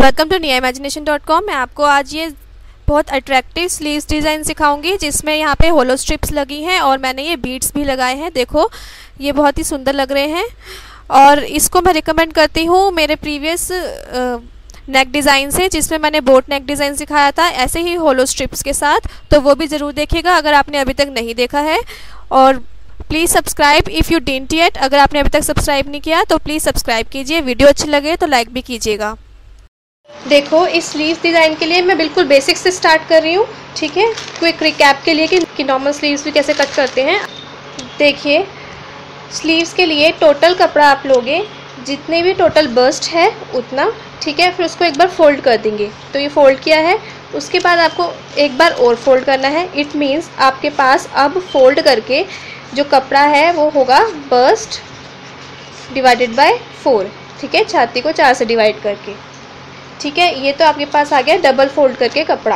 Welcome to niaimagination.com। मैं आपको आज ये बहुत अट्रैक्टिव स्लीव्स डिज़ाइन सिखाऊंगी जिसमें यहाँ पे होलो स्ट्रिप्स लगी हैं और मैंने ये बीड्स भी लगाए हैं। देखो ये बहुत ही सुंदर लग रहे हैं और इसको मैं रिकमेंड करती हूँ मेरे प्रीवियस नेक डिज़ाइन से, जिसमें मैंने बोट नेक डिज़ाइन सिखाया था ऐसे ही होलो स्ट्रिप्स के साथ। तो वो भी ज़रूर देखिएगा अगर आपने अभी तक नहीं देखा है। और please subscribe if you didn't yet. अगर आपने अभी तक सब्सक्राइब नहीं किया तो प्लीज़ सब्सक्राइब कीजिए। वीडियो अच्छी लगे तो लाइक भी कीजिएगा। देखो इस स्लीव्स डिज़ाइन के लिए मैं बिल्कुल बेसिक से स्टार्ट कर रही हूँ, ठीक है। क्विक रिकैप के लिए कि नॉर्मल स्लीव्स भी कैसे कट करते हैं। देखिए स्लीव्स के लिए टोटल कपड़ा आप लोगे जितने भी टोटल बस्ट है उतना, ठीक है। फिर उसको एक बार फोल्ड कर देंगे। तो ये फोल्ड किया है, उसके बाद आपको एक बार और फोल्ड करना है। इट मीन्स आपके पास अब फोल्ड करके जो कपड़ा है वो होगा बस्ट डिवाइडेड बाय 4, ठीक है। छाती को 4 से डिवाइड करके, ठीक है। ये तो आपके पास आ गया डबल फोल्ड करके कपड़ा।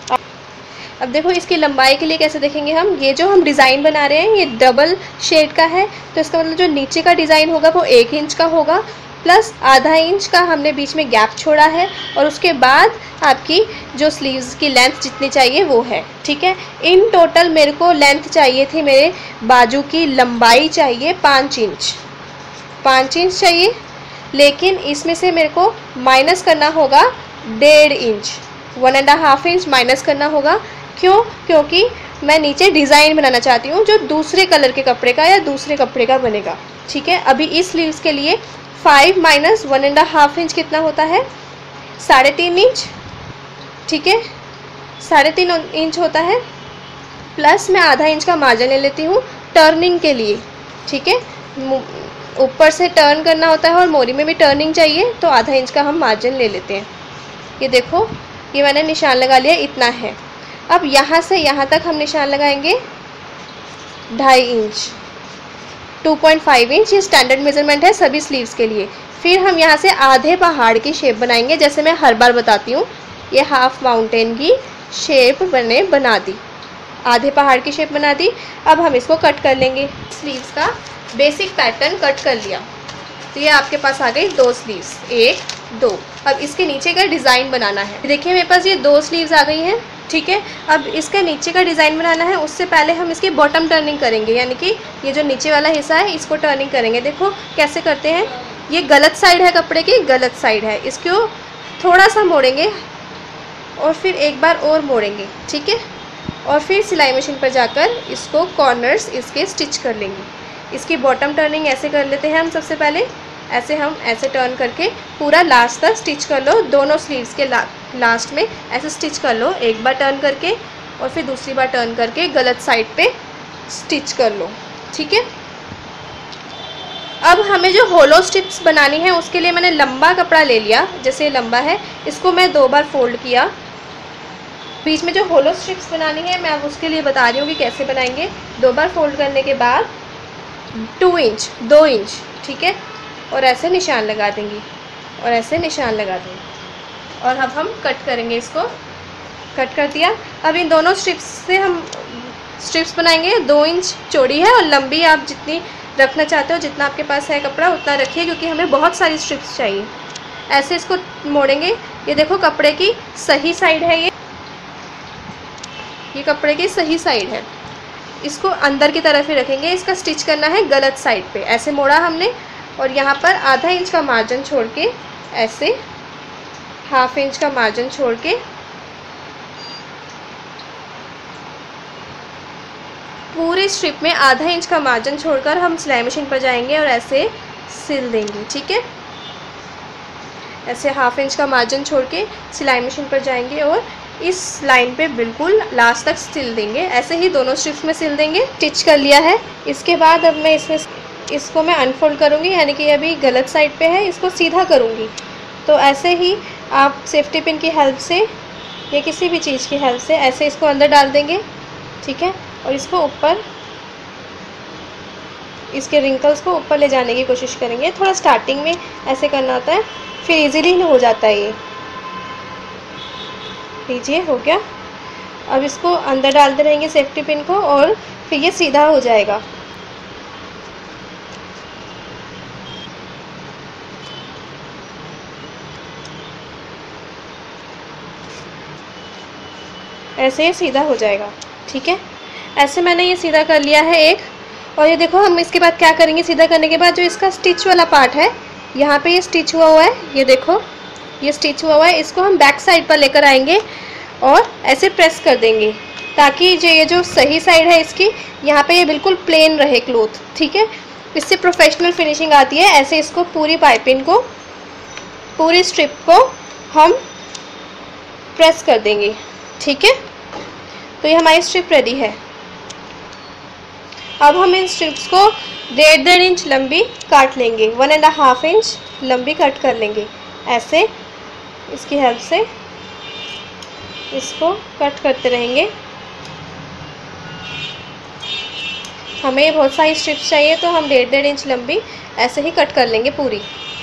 अब देखो इसकी लंबाई के लिए कैसे देखेंगे हम। ये जो हम डिज़ाइन बना रहे हैं ये डबल शेड का है, तो इसका मतलब जो नीचे का डिज़ाइन होगा वो 1 इंच का होगा, प्लस आधा इंच का हमने बीच में गैप छोड़ा है। और उसके बाद आपकी जो स्लीव्स की लेंथ जितनी चाहिए वो है, ठीक है। इन टोटल मेरे को लेंथ चाहिए थी, मेरे बाजू की लंबाई चाहिए 5 इंच, 5 इंच चाहिए। लेकिन इसमें से मेरे को माइनस करना होगा 1.5 इंच, 1.5 इंच माइनस करना होगा। क्यों? क्योंकि मैं नीचे डिज़ाइन बनाना चाहती हूँ जो दूसरे कलर के कपड़े का या दूसरे कपड़े का बनेगा, ठीक है। अभी इस स्लीव्स के लिए 5 माइनस 1.5 इंच कितना होता है? 3.5 इंच, ठीक है। 3.5 इंच होता है, प्लस मैं आधा इंच का मार्जिन ले लेती हूँ टर्निंग के लिए, ठीक है। ऊपर से टर्न करना होता है और मोरी में भी टर्निंग चाहिए, तो आधा इंच का हम मार्जिन ले लेते हैं। ये देखो ये मैंने निशान लगा लिया, इतना है। अब यहाँ से यहाँ तक हम निशान लगाएंगे 2.5 इंच, 2.5 इंच। ये स्टैंडर्ड मेजरमेंट है सभी स्लीव्स के लिए। फिर हम यहाँ से आधे पहाड़ की शेप बनाएंगे, जैसे मैं हर बार बताती हूँ। ये हाफ माउंटेन की शेप बना दी, आधे पहाड़ की शेप बना दी। अब हम इसको कट कर लेंगे। स्लीव्स का बेसिक पैटर्न कट कर लिया, तो ये आपके पास आ गई 2 स्लीव्स, 1 2। अब इसके नीचे का डिज़ाइन बनाना है। देखिए मेरे पास ये 2 स्लीव्स आ गई हैं, ठीक है। अब इसके नीचे का डिज़ाइन बनाना है, उससे पहले हम इसकी बॉटम टर्निंग करेंगे, यानी कि ये जो नीचे वाला हिस्सा है इसको टर्निंग करेंगे। देखो कैसे करते हैं। ये गलत साइड है कपड़े की, गलत साइड है, इसको थोड़ा सा मोड़ेंगे और फिर एक बार और मोड़ेंगे, ठीक है। और फिर सिलाई मशीन पर जाकर इसको कॉर्नर्स इसके स्टिच कर लेंगे। इसकी बॉटम टर्निंग ऐसे कर लेते हैं हम। सबसे पहले ऐसे हम ऐसे टर्न करके पूरा लास्ट तक स्टिच कर लो। दोनों स्लीव्स के लास्ट में ऐसे स्टिच कर लो, एक बार टर्न करके और फिर दूसरी बार टर्न करके गलत साइड पे स्टिच कर लो, ठीक है। अब हमें जो होलो स्ट्रिप्स बनानी है उसके लिए मैंने लंबा कपड़ा ले लिया, जैसे लंबा है, इसको मैं 2 बार फोल्ड किया। बीच में जो होलो स्ट्रिप्स बनानी है मैं अब उसके लिए बता रही हूँ कि कैसे बनाएंगे। 2 बार फोल्ड करने के बाद 2 इंच, ठीक है। और ऐसे निशान लगा देंगी और ऐसे निशान लगा देंगे और अब हम कट करेंगे। इसको कट कर दिया। अब इन दोनों स्ट्रिप्स से हम स्ट्रिप्स बनाएंगे। 2 इंच चौड़ी है और लंबी आप जितनी रखना चाहते हो, जितना आपके पास है कपड़ा उतना रखिए, क्योंकि हमें बहुत सारी स्ट्रिप्स चाहिए। ऐसे इसको मोड़ेंगे। ये देखो कपड़े की सही साइड है, ये कपड़े की सही साइड है। इसको अंदर की तरफ ही रखेंगे। इसका स्टिच करना है गलत साइड पे। ऐसे मोड़ा हमने और यहाँ पर आधा इंच का मार्जिन छोड़ के, ऐसे हाफ इंच का मार्जिन छोड़ के पूरी स्ट्रिप में आधा इंच का मार्जिन छोड़कर हम सिलाई मशीन पर जाएंगे और ऐसे सिल देंगे, ठीक है। ऐसे हाफ इंच का मार्जिन छोड़ के सिलाई मशीन पर जाएंगे और इस लाइन पे बिल्कुल लास्ट तक सिल देंगे। ऐसे ही दोनों स्ट्रिप्स में सिल देंगे। स्टिच कर लिया है। इसके बाद अब मैं इसको मैं अनफोल्ड करूँगी, यानी कि अभी गलत साइड पे है, इसको सीधा करूँगी। तो ऐसे ही आप सेफ्टी पिन की हेल्प से या किसी भी चीज़ की हेल्प से ऐसे इसको अंदर डाल देंगे, ठीक है। और इसको ऊपर, इसके रिंकल्स को ऊपर ले जाने की कोशिश करेंगे। थोड़ा स्टार्टिंग में ऐसे करना होता है, फिर इजीली हो जाता है ये। लीजिए हो गया। अब इसको अंदर डालते रहेंगे सेफ्टी पिन को और फिर ये सीधा हो जाएगा। ऐसे ये सीधा हो जाएगा। ठीक है, ऐसे मैंने ये सीधा कर लिया है एक। और ये देखो हम इसके बाद क्या करेंगे, सीधा करने के बाद जो इसका स्टिच वाला पार्ट है, यहाँ पे ये स्टिच हुआ हुआ है, ये देखो ये स्टिच हुआ हुआ है, इसको हम बैक साइड पर लेकर आएंगे और ऐसे प्रेस कर देंगे ताकि जो ये जो सही साइड है इसकी, यहाँ पे ये बिल्कुल प्लेन रहे क्लॉथ। ठीक है, इससे प्रोफेशनल फिनिशिंग आती है। ऐसे इसको पूरी पाइपिंग को, पूरी स्ट्रिप को हम प्रेस कर देंगे। ठीक है, तो ये हमारी स्ट्रिप रेडी है। अब हम इन स्ट्रिप्स को 1.5 इंच लंबी काट लेंगे, 1.5 इंच लंबी कट कर लेंगे। ऐसे इसकी हेल्प से इसको कट करते रहेंगे। हमें बहुत सारी स्ट्रिप्स चाहिए तो हम 1.5 इंच लंबी ऐसे ही कट कर लेंगे पूरी।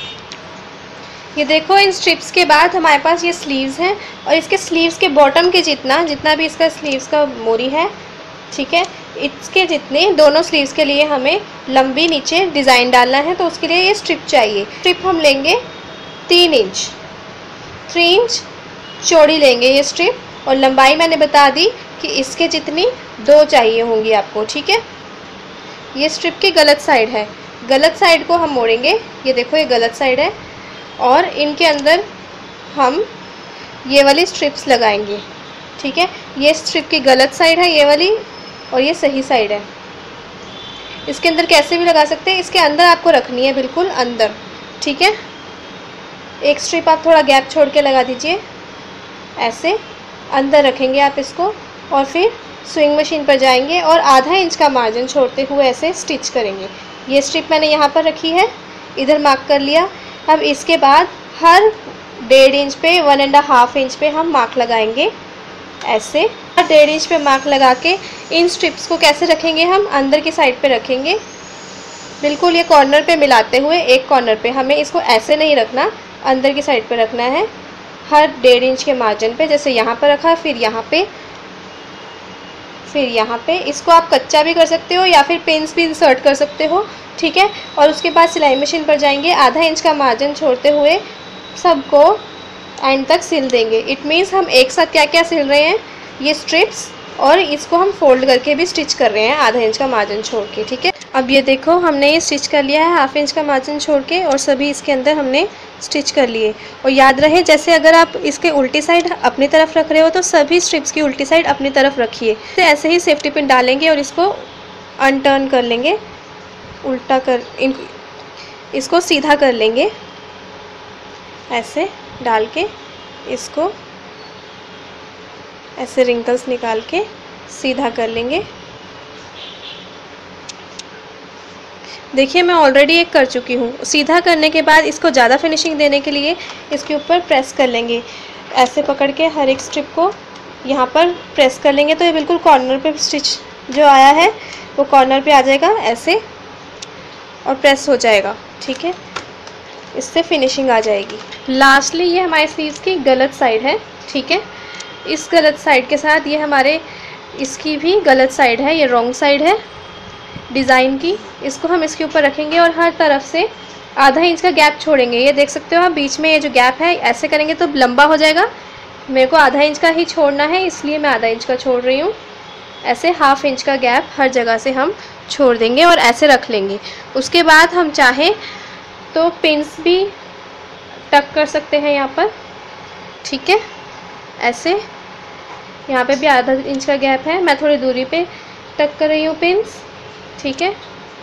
ये देखो इन स्ट्रिप्स के बाद हमारे पास ये स्लीव्स हैं और इसके स्लीव्स के बॉटम के जितना भी इसका स्लीव्स का मोरी है, ठीक है, इसके जितने दोनों स्लीव्स के लिए हमें लंबी नीचे डिज़ाइन डालना है, तो उसके लिए ये स्ट्रिप चाहिए। स्ट्रिप हम लेंगे 3 इंच, 3 इंच चौड़ी लेंगे ये स्ट्रिप, और लंबाई मैंने बता दी कि इसके जितनी 2 चाहिए होंगी आपको। ठीक है, ये स्ट्रिप की गलत साइड है, गलत साइड को हम मोड़ेंगे। ये देखो ये गलत साइड है और इनके अंदर हम ये वाली स्ट्रिप्स लगाएंगे। ठीक है, ये स्ट्रिप की गलत साइड है ये वाली और ये सही साइड है। इसके अंदर कैसे भी लगा सकते हैं, इसके अंदर आपको रखनी है, बिल्कुल अंदर। ठीक है, एक स्ट्रिप आप थोड़ा गैप छोड़ के लगा दीजिए, ऐसे अंदर रखेंगे आप इसको, और फिर स्विंग मशीन पर जाएंगे और आधा इंच का मार्जिन छोड़ते हुए ऐसे स्टिच करेंगे। ये स्ट्रिप मैंने यहाँ पर रखी है, इधर मार्क कर लिया। अब इसके बाद हर 1.5 इंच पे, 1.5 इंच पे हम मार्क लगाएंगे। ऐसे 1.5 इंच पे मार्क लगा के इन स्ट्रिप्स को कैसे रखेंगे, हम अंदर की साइड पे रखेंगे, बिल्कुल ये कॉर्नर पे मिलाते हुए। एक कॉर्नर पे हमें इसको ऐसे नहीं रखना, अंदर की साइड पे रखना है, हर 1.5 इंच के मार्जिन पे। जैसे यहाँ पर रखा, फिर यहाँ पे, फिर यहाँ पे। इसको आप कच्चा भी कर सकते हो या फिर पिन्स भी इंसर्ट कर सकते हो। ठीक है, और उसके बाद सिलाई मशीन पर जाएंगे, आधा इंच का मार्जिन छोड़ते हुए सबको एंड तक सिल देंगे। इट मीन्स हम एक साथ क्या क्या सिल रहे हैं, ये स्ट्रिप्स, और इसको हम फोल्ड करके भी स्टिच कर रहे हैं आधा इंच का मार्जिन छोड़ के। ठीक है, अब ये देखो हमने ये स्टिच कर लिया है 1/2 इंच का मार्जिन छोड़ के, और सभी इसके अंदर हमने स्टिच कर लिए। और याद रहे, जैसे अगर आप इसके उल्टी साइड अपनी तरफ रख रहे हो तो सभी स्ट्रिप्स की उल्टी साइड अपनी तरफ रखिए। तो ऐसे ही सेफ्टी पिन डालेंगे और इसको अनटर्न कर लेंगे, उल्टा कर इसको सीधा कर लेंगे, ऐसे डाल के इसको ऐसे रिंकल्स निकाल के सीधा कर लेंगे। देखिए मैं ऑलरेडी एक कर चुकी हूँ। सीधा करने के बाद इसको ज़्यादा फिनिशिंग देने के लिए इसके ऊपर प्रेस कर लेंगे, ऐसे पकड़ के हर एक स्ट्रिप को यहाँ पर प्रेस कर लेंगे, तो ये बिल्कुल कॉर्नर पे स्टिच जो आया है वो कॉर्नर पे आ जाएगा ऐसे, और प्रेस हो जाएगा। ठीक है, इससे फिनिशिंग आ जाएगी। लास्टली ये हमारे स्लीव्स की गलत साइड है। ठीक है, इस गलत साइड के साथ ये हमारे इसकी भी गलत साइड है, ये रॉन्ग साइड है डिज़ाइन की। इसको हम इसके ऊपर रखेंगे और हर तरफ से आधा इंच का गैप छोड़ेंगे। ये देख सकते हो आप, बीच में ये जो गैप है, ऐसे करेंगे तो लंबा हो जाएगा। मेरे को आधा इंच का ही छोड़ना है, इसलिए मैं आधा इंच का छोड़ रही हूँ। ऐसे 1/2 इंच का गैप हर जगह से हम छोड़ देंगे और ऐसे रख लेंगे। उसके बाद हम चाहें तो पिन्स भी टक कर सकते हैं यहाँ पर। ठीक है, ऐसे यहाँ पे भी आधा इंच का गैप है, मैं थोड़ी दूरी पे टक कर रही हूँ पिन्स। ठीक है,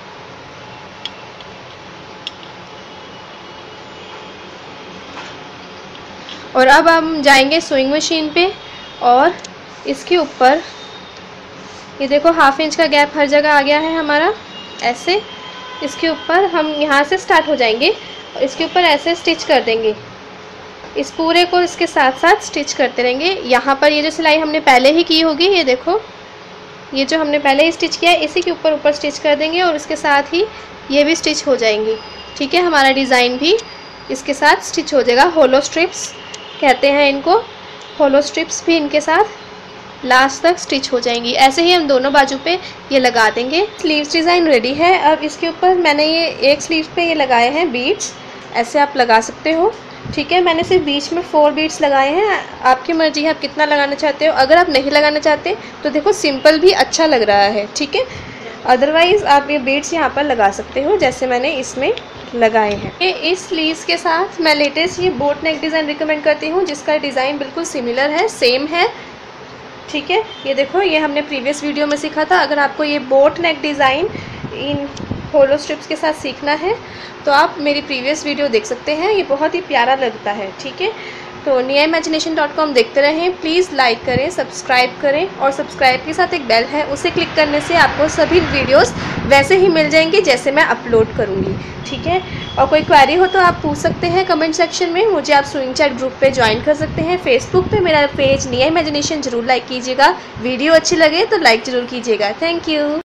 और अब हम जाएंगे स्विंग मशीन पे और इसके ऊपर ये देखो 1/2 इंच का गैप हर जगह आ गया है हमारा। ऐसे इसके ऊपर हम यहाँ से स्टार्ट हो जाएंगे और इसके ऊपर ऐसे स्टिच कर देंगे। इस पूरे को इसके साथ साथ स्टिच करते रहेंगे। यहाँ पर ये जो सिलाई हमने पहले ही की होगी, ये देखो ये जो हमने पहले ही स्टिच किया है, इसी के ऊपर ऊपर स्टिच कर देंगे और इसके साथ ही ये भी स्टिच हो जाएंगी। ठीक है, हमारा डिज़ाइन भी इसके साथ स्टिच हो जाएगा। होलो स्ट्रिप्स कहते हैं इनको, होलो स्ट्रिप्स भी इनके साथ लास्ट तक स्टिच हो जाएंगी। ऐसे ही हम दोनों बाजू पे ये लगा देंगे। स्लीव्स डिज़ाइन रेडी है। अब इसके ऊपर मैंने ये एक स्लीव पे ये लगाए हैं बीड्स, ऐसे आप लगा सकते हो। ठीक है, मैंने सिर्फ बीच में 4 बीड्स लगाए हैं, आपकी मर्जी है आप कितना लगाना चाहते हो। अगर आप नहीं लगाना चाहते तो देखो सिंपल भी अच्छा लग रहा है, ठीक है। अदरवाइज़ आप ये बीड्स यहाँ पर लगा सकते हो जैसे मैंने इसमें लगाए हैं। ये इस स्लीव्स के साथ मैं लेटेस्ट ये बोट नेक डिज़ाइन रिकमेंड करती हूँ, जिसका डिज़ाइन बिल्कुल सिमिलर है, सेम है, ठीक है। ये देखो, ये हमने प्रीवियस वीडियो में सीखा था। अगर आपको ये boat neck design in hollow strips के साथ सीखना है तो आप मेरी प्रीवियस वीडियो देख सकते हैं, ये बहुत ही प्यारा लगता है, ठीक है। तो niaimagination.com देखते रहें, प्लीज़ लाइक करें, सब्सक्राइब करें, और सब्सक्राइब के साथ एक बेल है उसे क्लिक करने से आपको सभी वीडियोस वैसे ही मिल जाएंगे जैसे मैं अपलोड करूँगी, ठीक है। और कोई क्वेरी हो तो आप पूछ सकते हैं कमेंट सेक्शन में। मुझे आप स्विंग चैट ग्रुप पे ज्वाइन कर सकते हैं। फेसबुक पे मेरा पेज nia imagination ज़रूर लाइक कीजिएगा। वीडियो अच्छी लगे तो लाइक ज़रूर कीजिएगा। Thank you.